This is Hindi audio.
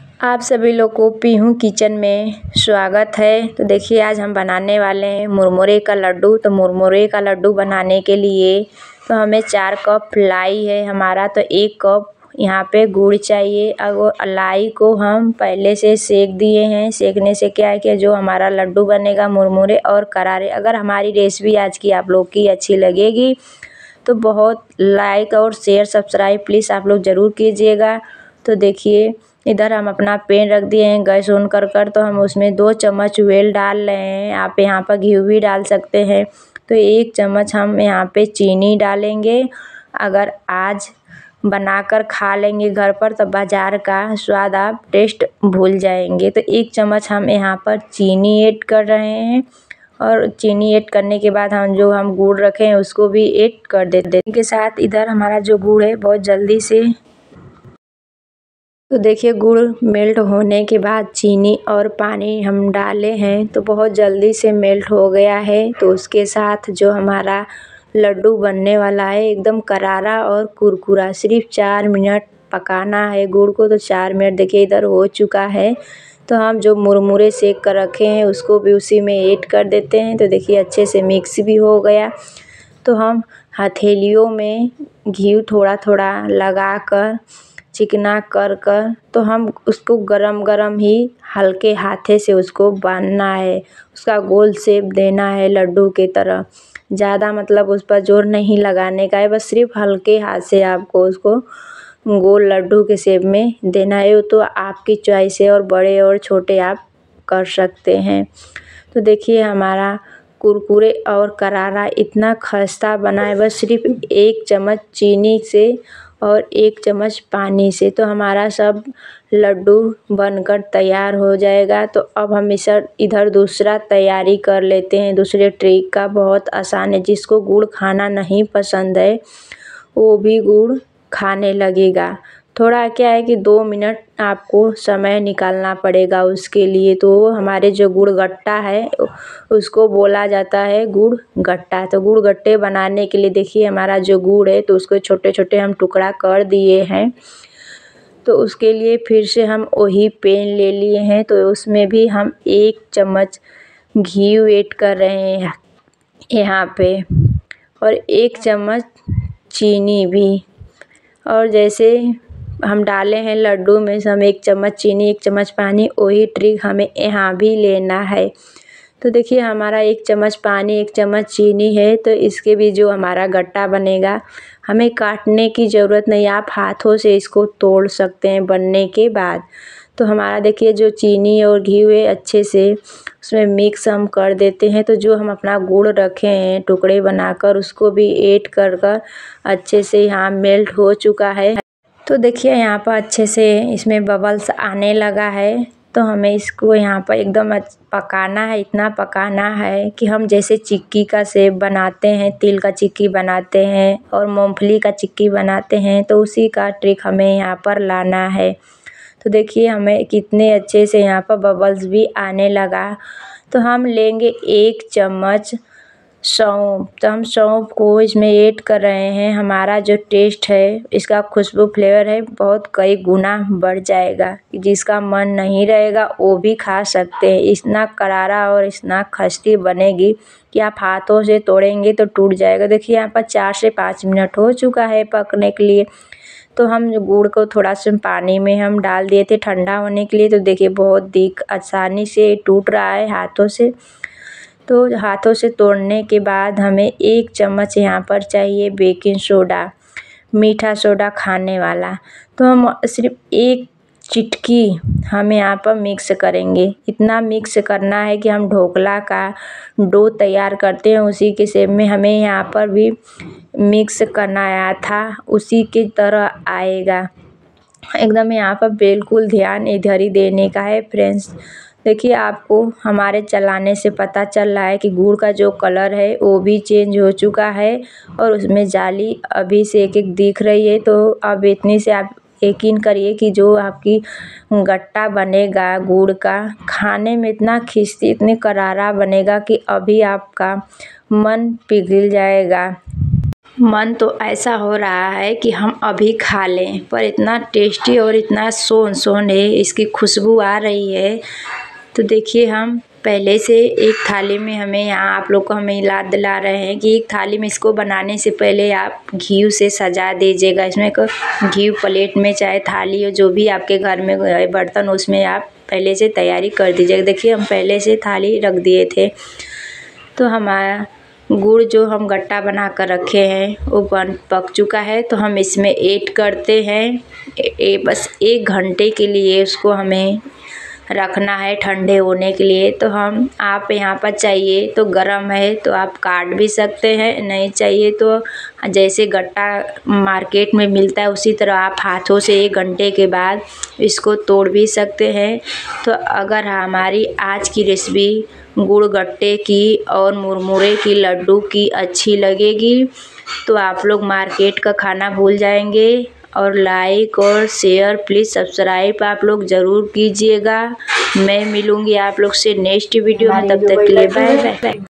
आप सभी लोग को पीहू किचन में स्वागत है। तो देखिए आज हम बनाने वाले हैं मुरमुरे का लड्डू। तो मुरमुरे का लड्डू बनाने के लिए तो हमें 4 कप लाई है हमारा, तो 1 कप यहाँ पे गुड़ चाहिए। अब लाई को हम पहले से सेक दिए हैं। सेकने से क्या है कि जो हमारा लड्डू बनेगा मुरमुरे और करारे। अगर हमारी रेसिपी आज की आप लोग की अच्छी लगेगी तो बहुत लाइक और शेयर सब्सक्राइब प्लीज़ आप लोग ज़रूर कीजिएगा। तो देखिए इधर हम अपना पैन रख दिए हैं गैस ऑन कर तो हम उसमें 2 चम्मच ऑयल डाल रहे हैं। आप यहाँ पर घी भी डाल सकते हैं। तो 1 चम्मच हम यहाँ पे चीनी डालेंगे। अगर आज बनाकर खा लेंगे घर पर तो बाज़ार का स्वाद आप टेस्ट भूल जाएंगे। तो 1 चम्मच हम यहाँ पर चीनी ऐड कर रहे हैं और चीनी ऐड करने के बाद हम गुड़ रखे हैं उसको भी ऐड कर देते हैं। के साथ इधर हमारा जो गुड़ है बहुत जल्दी से, तो देखिए गुड़ मेल्ट होने के बाद चीनी और पानी हम डाले हैं तो बहुत जल्दी से मेल्ट हो गया है। तो उसके साथ जो हमारा लड्डू बनने वाला है एकदम करारा और कुरकुरा, सिर्फ 4 मिनट पकाना है गुड़ को। तो 4 मिनट देखिए इधर हो चुका है। तो हम जो मुरमुरे सेक कर रखे हैं उसको भी उसी में ऐड कर देते हैं। तो देखिए अच्छे से मिक्स भी हो गया। तो हम हथेलियों में घी थोड़ा थोड़ा लगा कर चिकना कर तो हम उसको गरम ही हल्के हाथे से उसको बांधना है, उसका गोल शेप देना है लड्डू के तरह। ज़्यादा मतलब उस पर जोर नहीं लगाने का है, बस सिर्फ हल्के हाथ से आपको उसको गोल लड्डू के शेप में देना है। तो आपकी चॉइस है और बड़े और छोटे आप कर सकते हैं। तो देखिए हमारा कुरकुरे और करारा इतना खस्ता बना है बस सिर्फ 1 चम्मच चीनी से और 1 चम्मच पानी से। तो हमारा सब लड्डू बनकर तैयार हो जाएगा। तो अब हम इधर दूसरा तैयारी कर लेते हैं। दूसरे ट्रिक का बहुत आसान है, जिसको गुड़ खाना नहीं पसंद है वो भी गुड़ खाने लगेगा। थोड़ा क्या है कि 2 मिनट आपको समय निकालना पड़ेगा उसके लिए। तो हमारे जो गुड़ गट्टा है उसको बोला जाता है गुड़ गट्टा। तो गुड़ गट्टे बनाने के लिए देखिए हमारा जो गुड़ है तो उसको छोटे छोटे हम टुकड़ा कर दिए हैं। तो उसके लिए फिर से हम वही पैन ले लिए हैं। तो उसमें भी हम 1 चम्मच घी ऐड कर रहे हैं यहाँ पे और 1 चम्मच चीनी भी। और जैसे हम डाले हैं लड्डू में से हम 1 चम्मच चीनी 1 चम्मच पानी, वही ट्रिक हमें यहाँ भी लेना है। तो देखिए हमारा 1 चम्मच पानी 1 चम्मच चीनी है। तो इसके भी जो हमारा गट्टा बनेगा हमें काटने की ज़रूरत नहीं, आप हाथों से इसको तोड़ सकते हैं बनने के बाद। तो हमारा देखिए जो चीनी और घी है अच्छे से उसमें मिक्स हम कर देते हैं। तो जो हम अपना गुड़ रखे हैं टुकड़े बनाकर उसको भी ऐड कर अच्छे से यहाँ मेल्ट हो चुका है। तो देखिए यहाँ पर अच्छे से इसमें बबल्स आने लगा है। तो हमें इसको यहाँ पर एकदम पकाना है, इतना पकाना है कि हम जैसे चिक्की का शेप बनाते हैं, तिल का चिक्की बनाते हैं और मूंगफली का चिक्की बनाते हैं, तो उसी का ट्रिक हमें यहाँ पर लाना है। तो देखिए हमें कितने अच्छे से यहाँ पर बबल्स भी आने लगा। तो हम लेंगे 1 चम्मच सौंफ। तो हम सौंफ को इसमें ऐड कर रहे हैं। हमारा जो टेस्ट है इसका खुशबू फ्लेवर है बहुत कई गुना बढ़ जाएगा। जिसका मन नहीं रहेगा वो भी खा सकते हैं। इतना करारा और इतना खस्ती बनेगी कि आप हाथों से तोड़ेंगे तो टूट जाएगा। देखिए यहाँ पर 4 से 5 मिनट हो चुका है पकने के लिए। तो हम गुड़ को थोड़ा सा पानी में हम डाल दिए थे ठंडा होने के लिए। तो देखिए बहुत आसानी से टूट रहा है हाथों से। तो हाथों से तोड़ने के बाद हमें 1 चम्मच यहाँ पर चाहिए बेकिंग सोडा, मीठा सोडा खाने वाला। तो हम सिर्फ 1 चिटकी हम यहाँ पर मिक्स करेंगे। इतना मिक्स करना है कि हम ढोकला का डो तैयार करते हैं उसी के शेप में हमें यहाँ पर भी मिक्स करना आया था, उसी की तरह आएगा एकदम। यहाँ पर बिल्कुल ध्यान इधर ही देने का है फ्रेंड्स। देखिए आपको हमारे चलाने से पता चल रहा है कि गुड़ का जो कलर है वो भी चेंज हो चुका है और उसमें जाली अभी से एक दिख रही है। तो अब इतनी से आप यकीन करिए कि जो आपकी गट्टा बनेगा गुड़ का खाने में इतना खिस्ती इतनी करारा बनेगा कि अभी आपका मन पिघल जाएगा। मन तो ऐसा हो रहा है कि हम अभी खा लें, पर इतना टेस्टी और इतना सोन है, इसकी खुशबू आ रही है। तो देखिए हम पहले से एक थाली में हमें यहाँ आप लोग को हमें याद दिला रहे हैं कि एक थाली में इसको बनाने से पहले आप घी से सजा दीजिएगा। इसमें घी प्लेट में चाहे थाली हो, जो भी आपके घर में बर्तन, उसमें आप पहले से तैयारी कर दीजिएगा। देखिए हम पहले से थाली रख दिए थे। तो हमारा गुड़ जो हम गट्टा बना कर रखे हैं वो पक चुका है, तो हम इसमें ऐड करते हैं। बस 1 घंटे के लिए उसको हमें रखना है ठंडे होने के लिए। तो हम आप यहाँ पर चाहिए तो गरम है तो आप काट भी सकते हैं, नहीं चाहिए तो जैसे गट्टा मार्केट में मिलता है उसी तरह आप हाथों से 1 घंटे के बाद इसको तोड़ भी सकते हैं। तो अगर हमारी आज की रेसिपी गुड़ गट्टे की और मुरमुरे की लड्डू की अच्छी लगेगी तो आप लोग मार्केट का खाना भूल जाएंगे। और लाइक और शेयर प्लीज़ सब्सक्राइब आप लोग ज़रूर कीजिएगा। मैं मिलूँगी आप लोग से नेक्स्ट वीडियो में, तब तक के लिए बाय बाय।